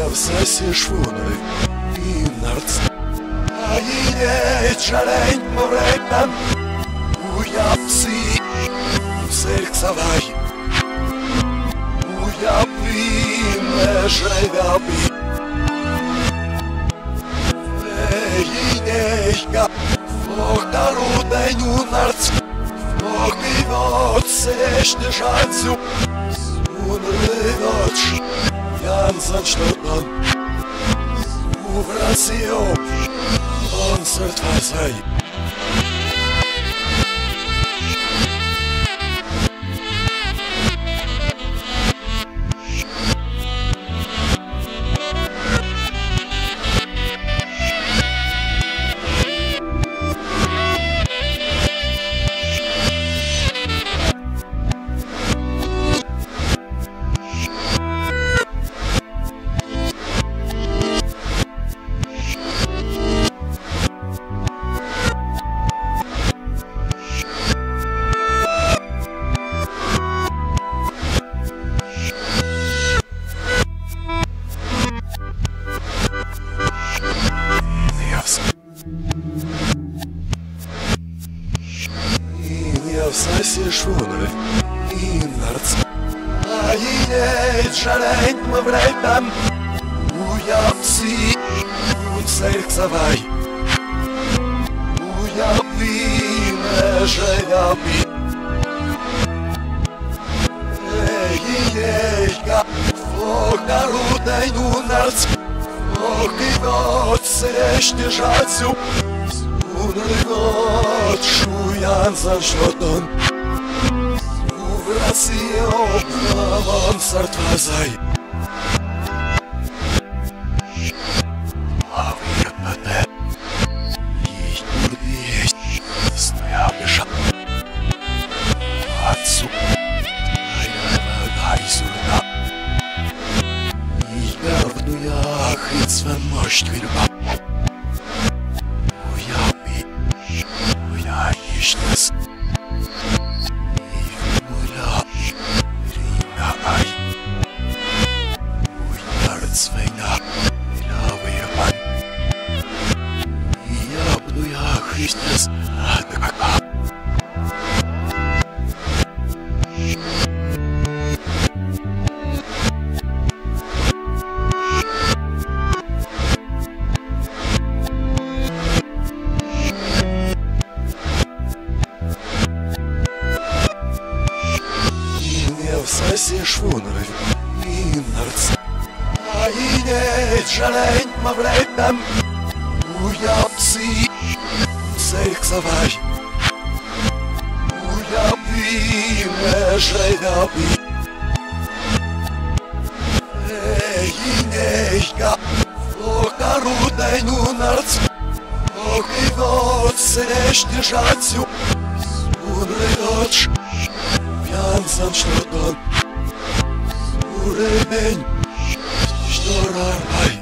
Säsisch wunre in arts Aine chalein moretam Ujapsi Serksavai Ujapime Shregabi Veineiga Voktarudai nunarts Vokivot Seshte Shatsu Sunrivotsh Jansan Schlottmann Uvracio Concert Vasai Säsisch wunre in arts Aine chalein moretam Ujapsi Serksavai Ujapime Shregabi Veineiga Voktarudai nunarts Vokivot Seshte Shatsu Sunrivotsh Jansan Schlottmann Uvracio Concert Vasai Avirpate Yichturdiech Stoyabisha Atsu Айsurda Игавнуях Ицвен мощь квильба Ишнес Ивмуля Рина Ай Уйнарцвейна Лявыйман Ябнуя Христес Адакака Säsisch wunre in arts Aine chalein moretam Ujapsi Serksavai Ujapime Shregabi Veineiga Voktarudai nunarts Vokivot Seshte Shatsu Sunrivotsh Jansan Schlottmann Urebень Shtorar Bai